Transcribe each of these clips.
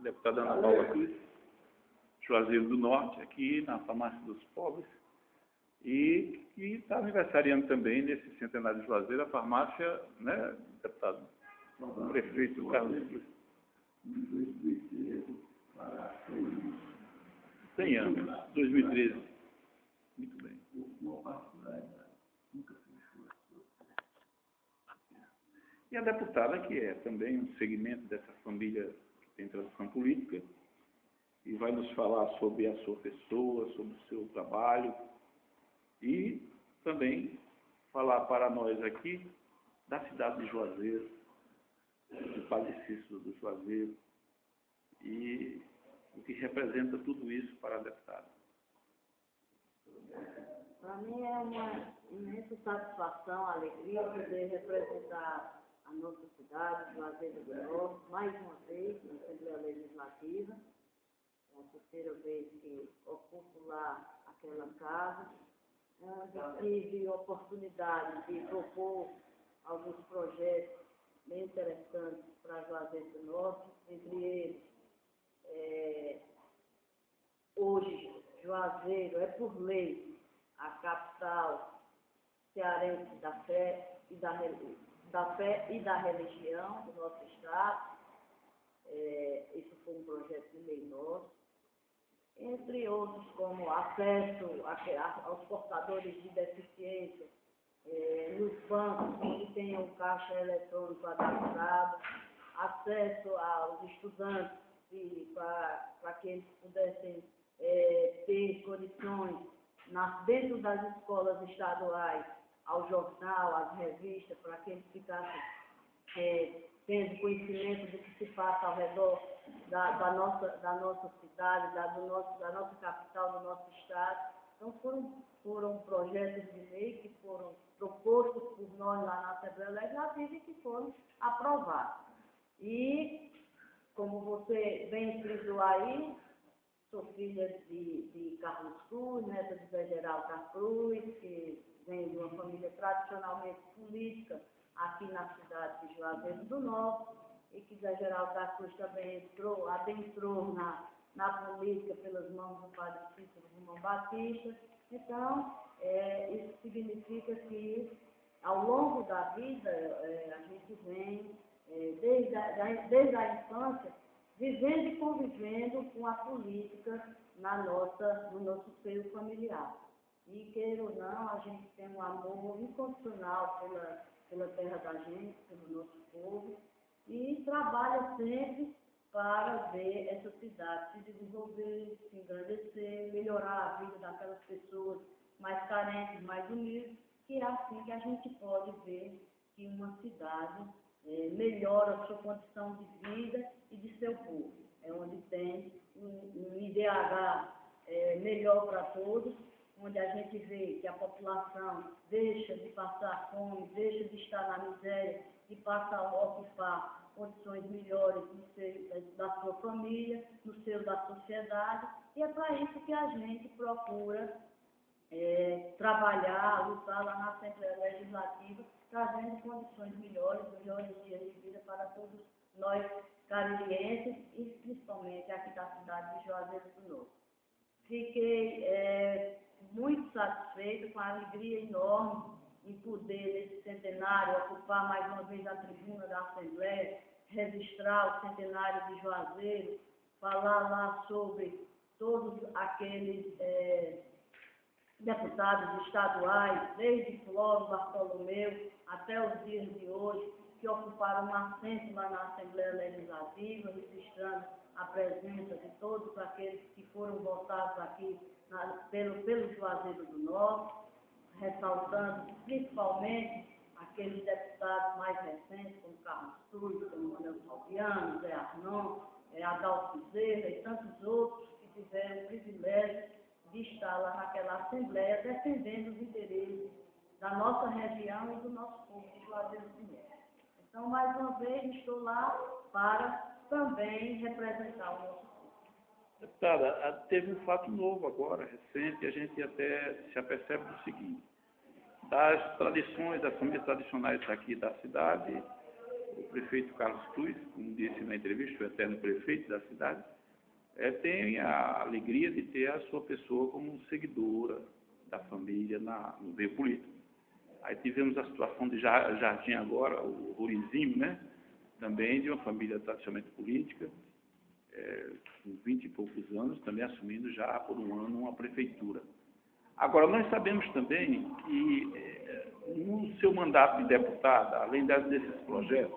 deputada Ana Paula Cruz, Juazeiro do Norte, aqui na Farmácia dos Pobres, e que está aniversariando também, nesse centenário de Juazeiro, a farmácia, né, deputado? O prefeito Carlos Cruz. 100 anos, 2013. Muito bem. E a deputada, que é também um segmento dessa família que tem tradição política, e vai nos falar sobre a sua pessoa, sobre o seu trabalho, e também falar para nós aqui da cidade de Juazeiro, do Padre Cícero do Juazeiro, e o que representa tudo isso para a deputada. Para mim é uma imensa satisfação, alegria poder representar a nossa cidade, Juazeiro do Norte, mais uma vez na Assembleia Legislativa. É a terceira vez que ocupo lá aquela casa. Eu tive a oportunidade de propor alguns projetos bem interessantes para Juazeiro do Norte, entre eles, hoje, Juazeiro é, por lei, a capital cearense da fé e da religião do nosso estado. Esse foi um projeto de lei nosso. Entre outros, como acesso aos portadores de deficiência nos bancos que tenham caixa eletrônico adaptado, acesso aos estudantes para que eles pudessem ter condições dentro das escolas estaduais, ao jornal, às revistas, para que eles ficassem tendo conhecimento do que se passa ao redor da nossa cidade, da nossa capital, do nosso estado. Então foram projetos de lei que foram propostos por nós lá na Assembleia Legislativa e que foram aprovados. E, como você bem frisou aí, sou filha de Carlos Cruz, neta de Zé Geraldo da Cruz, que vem de uma família tradicionalmente política aqui na cidade de Juazeiro do Norte, e que Zé Geraldo da Cruz também adentrou na política pelas mãos do Padre Cícero Romão Batista. Então, isso significa que, ao longo da vida, a gente vem, desde a infância, vivendo e convivendo com a política no nosso seio familiar. E, queira ou não, a gente tem um amor incondicional pela terra da gente, pelo nosso povo, e trabalha sempre para ver essa cidade se desenvolver, se engrandecer, melhorar a vida daquelas pessoas mais carentes, mais humildes, que é assim que a gente pode ver que uma cidade melhora a sua condição de vida e de seu povo. É onde tem um IDH melhor para todos, onde a gente vê que a população deixa de passar fome, deixa de estar na miséria e passa a ocupar condições melhores no seio da sua família, no seio da sociedade, e é para isso que a gente procura trabalhar, lutar lá na Assembleia Legislativa, trazendo condições melhores dias de vida para todos nós caririenses e principalmente aqui da cidade de Juazeiro do Norte. Fiquei muito satisfeito, com a alegria enorme em poder, nesse centenário, ocupar mais uma vez a tribuna da Assembleia, registrar o centenário de Juazeiro, falar lá sobre todos aqueles deputados estaduais, desde Flório Bartolomeu até os dias de hoje, que ocuparam um assento lá na Assembleia Legislativa, registrando a presença de todos aqueles que foram votados aqui pelo Juazeiro do Norte, ressaltando principalmente aqueles deputados mais recentes, como Carlos Cruz, como Manuel Salviano, Zé Arnon, Adalto Bezerra e tantos outros que tiveram o privilégio de estar lá naquela Assembleia defendendo os interesses da nossa região e do nosso povo de Juazeiro do Norte. Então, mais uma vez, estou lá para também representar o nosso povo. Deputada, teve um fato novo agora, recente, a gente até se apercebe do seguinte: das tradições, das famílias tradicionais aqui da cidade, o prefeito Carlos Cruz, como disse na entrevista, o eterno prefeito da cidade, tem a alegria de ter a sua pessoa como seguidora da família no meio político. Aí tivemos a situação de Jardim agora, o Rurizinho, né? Também de uma família tradicionalmente política, com 20 e poucos anos, também assumindo já por um ano uma prefeitura. Agora, nós sabemos também que no seu mandato de deputada, além desses projetos,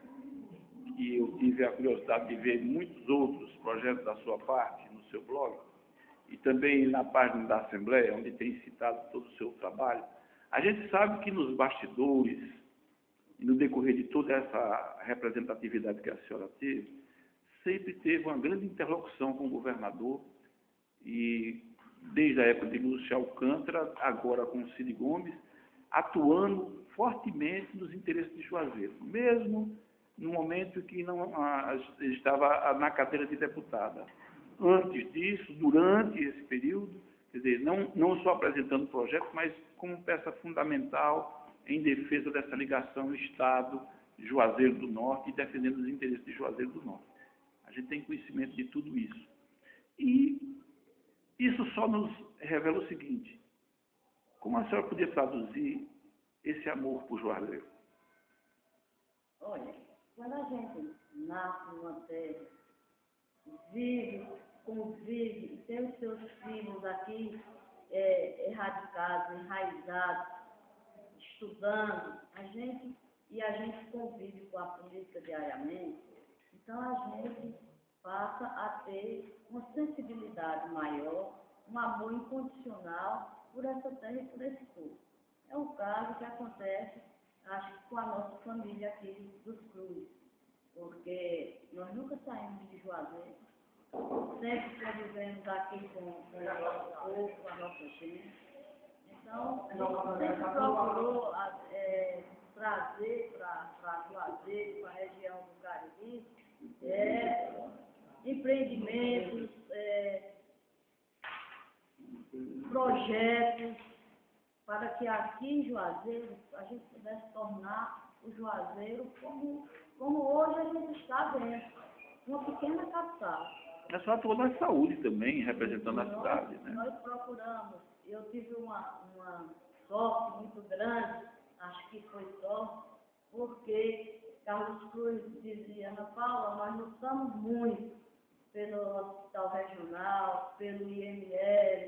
que eu tive a curiosidade de ver muitos outros projetos da sua parte no seu blog, e também na página da Assembleia, onde tem citado todo o seu trabalho, a gente sabe que nos bastidores, e no decorrer de toda essa representatividade que a senhora teve, sempre teve uma grande interlocução com o governador, e desde a época de Lúcio Alcântara, agora com o Cid Gomes, atuando fortemente nos interesses de Juazeiro, mesmo no momento que não estava na cadeira de deputada. Antes disso, durante esse período, quer dizer, não só apresentando projetos, mas como peça fundamental em defesa dessa ligação Estado-Juazeiro do Norte e defendendo os interesses de Juazeiro do Norte. A gente tem conhecimento de tudo isso. E isso só nos revela o seguinte: como a senhora podia traduzir esse amor por Juazeiro? Olha, quando a gente nasce numa terra, vive, convive e tem os seus filhos aqui erradicados, enraizados, estudando, a gente convive com a política diariamente, então a gente passa a ter uma sensibilidade maior, um amor incondicional por essa terra e por esse povo. É o caso que acontece, acho que com a nossa família aqui dos Cruz, porque nós nunca saímos de Juazeiro, sempre convivemos aqui com o nosso povo, com a nossa gente. Então, a gente sempre procurou trazer para Juazeiro, para a região do Cariri, empreendimentos, projetos, para que aqui em Juazeiro a gente pudesse tornar o Juazeiro como hoje a gente está vendo, uma pequena capital. A senhora atuou na saúde também, representando a cidade, né? Nós procuramos, eu tive uma sorte muito grande, acho que foi sorte, porque Carlos Cruz dizia: Ana Paula, nós lutamos muito pelo hospital regional, pelo IML,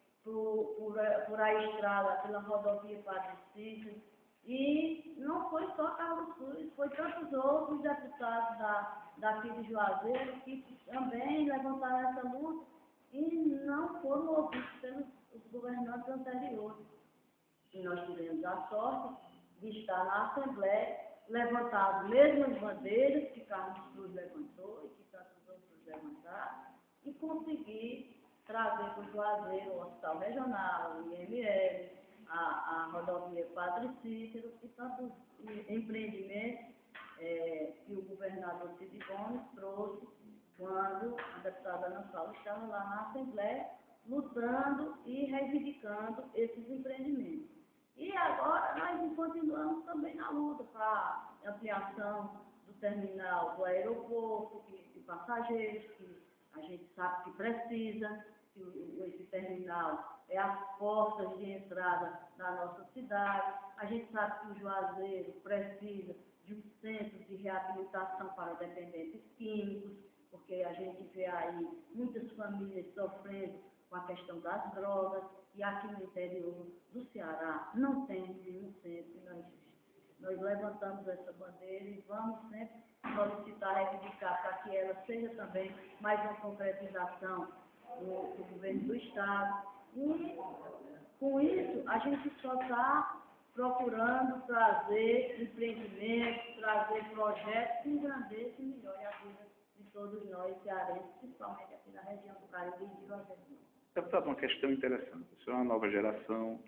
por a estrada, pela rodovia Padre Cícero, e não foi só Carlos Cruz, foi tantos outros deputados daqui de Juazeiro que também levantaram essa luta e não foram ouvidos pelos governantes anteriores. E nós tivemos a sorte de estar na Assembleia, levantar as mesmas bandeiras que Carlos Cruz levantou e que tantos outros levantaram, e conseguir trazer para o Juazeiro o Hospital Regional, o IML, a rodovia Padre Cícero e tantos empreendimentos que o governador Cid Gomes trouxe quando a deputada Ana Paula estava lá na Assembleia, lutando e reivindicando esses empreendimentos. E agora nós continuamos também na luta para a ampliação do terminal do aeroporto, de passageiros, que a gente sabe que precisa, que esse terminal é as portas de entrada da nossa cidade. A gente sabe que o Juazeiro precisa de um centro de reabilitação para dependentes químicos, porque a gente vê aí muitas famílias sofrendo com a questão das drogas, e aqui no interior do Ceará não tem nenhum centro. Nós levantamos essa bandeira e vamos sempre solicitar, reivindicar para que ela seja também mais uma concretização do governo do Estado. E, com isso, a gente só está procurando trazer empreendimentos, trazer projetos que engrandeçam e melhorem a vida de todos nós cearenses, principalmente aqui na região do Cariri e de Juazeiro. Deputado, uma questão interessante. Isso é uma nova geração,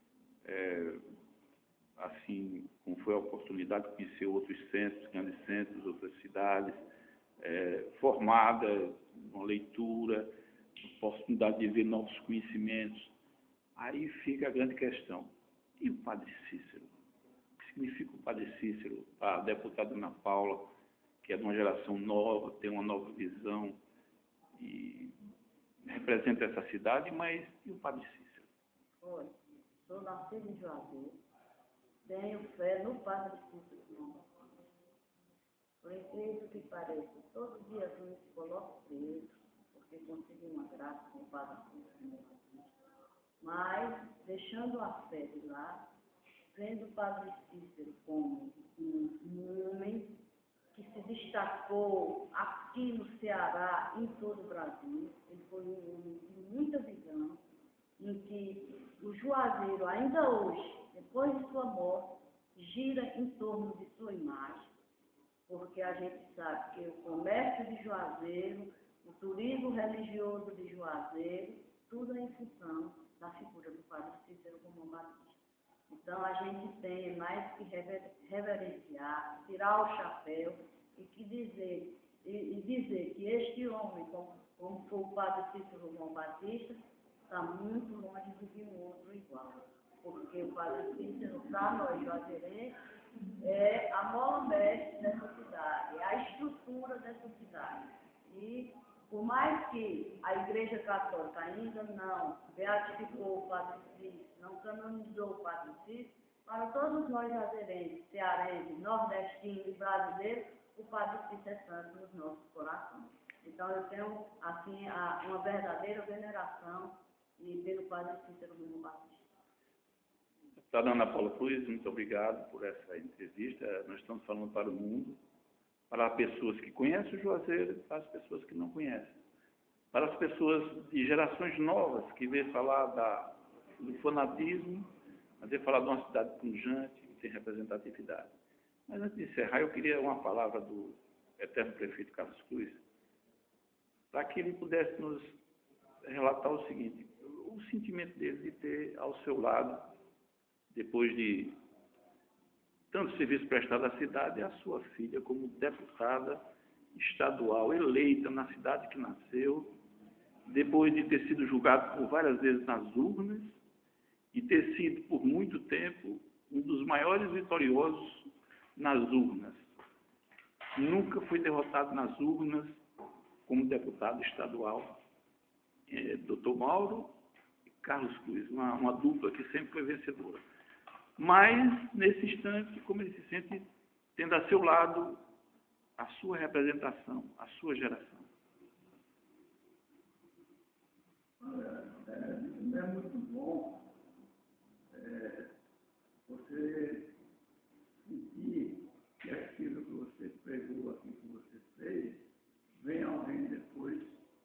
assim como foi a oportunidade de conhecer outros centros, grandes centros, outras cidades, formada, uma leitura, oportunidade de ver novos conhecimentos. Aí fica a grande questão. E o Padre Cícero? significa o Padre Cícero, a deputada Ana Paula, que é de uma geração nova, tem uma nova visão e representa essa cidade, mas e o Padre Cícero? Olha, sou nascido em Juazeiro, tenho fé no Padre Cícero. Por incrível que pareça, todo dia eu me coloco preso, porque consegui uma graça com o Padre Cícero. Mas, deixando a fé de lá, vendo o Padre Cícero como um homem que se destacou aqui no Ceará, em todo o Brasil, ele foi um homem de muita visão, em que o Juazeiro, ainda hoje, depois de sua morte, gira em torno de sua imagem, porque a gente sabe que o comércio de Juazeiro, o turismo religioso de Juazeiro, tudo é em função da figura do Padre Cícero como batista. Então, a gente tem mais que reverenciar, tirar o chapéu e dizer que este homem, como foi o Padre Cícero João Batista, está muito longe de um outro igual. Porque o Padre Cícero, para nós juazeirenses, é a mola mestre dessa cidade, é a estrutura dessa cidade. E, por mais que a Igreja Católica ainda não beatificou o Padre Cícero, não canonizou o Padre Cícero, para todos nós juazeirenses, cearenses, nordestinos e brasileiros, o Padre Cícero é santo nos nossos corações. Então, eu tenho, assim, uma verdadeira veneração pelo Padre Cícero João Batista. Deputada Ana Paula Cruz, muito obrigado por essa entrevista. Nós estamos falando para o mundo, para as pessoas que conhecem o Juazeiro e para as pessoas que não conhecem. Para as pessoas de gerações novas que vêm falar do fanatismo, mas vêm falar de uma cidade pujante, que tem representatividade. Mas antes de encerrar, eu queria uma palavra do eterno prefeito Carlos Cruz, para que ele pudesse nos relatar o seguinte, o sentimento dele de ter ao seu lado, depois de tanto serviço prestado à cidade, a sua filha como deputada estadual eleita na cidade que nasceu, depois de ter sido julgado por várias vezes nas urnas e ter sido por muito tempo um dos maiores vitoriosos nas urnas. Nunca foi derrotado nas urnas como deputado estadual. Dr. Mauro e Carlos Cruz, uma dupla que sempre foi vencedora. Mas, nesse instante, como ele se sente tendo a seu lado a sua representação, a sua geração? É muito bom você sentir que aquilo que você pregou, aquilo que você fez, vem alguém depois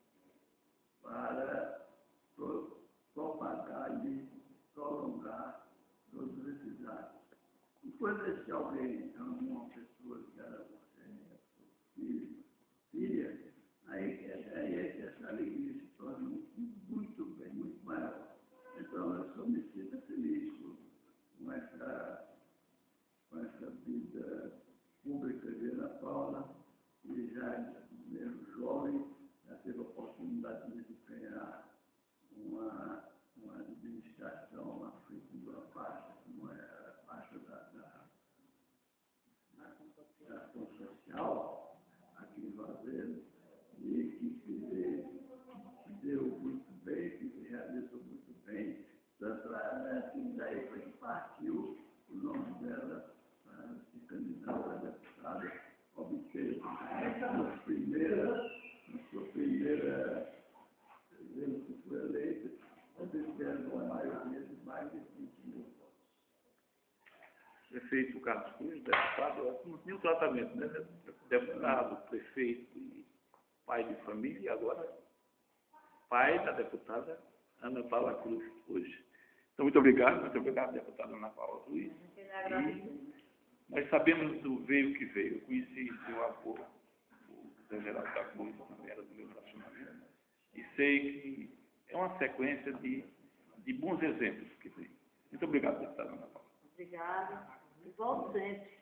para propagar e prolongar todos esses atos. E quando esse alguém é uma pessoa que era você, filha, aí é que essa alegria se torna muito bem, muito maior. Então, eu só me sinto feliz com essa vida pública de Ana Paula, e já mesmo jovem, já teve a oportunidade de desempenhar uma administração à frente de uma pasta, como é a pasta da ação social aqui em Juazeiro, e que se deu muito bem, que se realizou muito bem. Tanto assim, daí foi que partiu o nome dela para se candidatar a deputada, obteve na sua primeira vez que foi eleita, obteve uma maioria de mais de 20 mil votos. Prefeito Carlos Cruz, deputado, não tinha um tratamento, né? Deputado, prefeito e pai de família, e agora pai da deputada Ana Paula Cruz hoje. Então, muito obrigado, deputada Ana Paula Cruz. Nós sabemos do veio que veio. Eu conheci seu avô, o Zé Geraldo da Cruz, também era do meu relacionamento, e sei que é uma sequência de bons exemplos que tem. Muito obrigado, deputada Ana Paula. Obrigada. E volte sempre.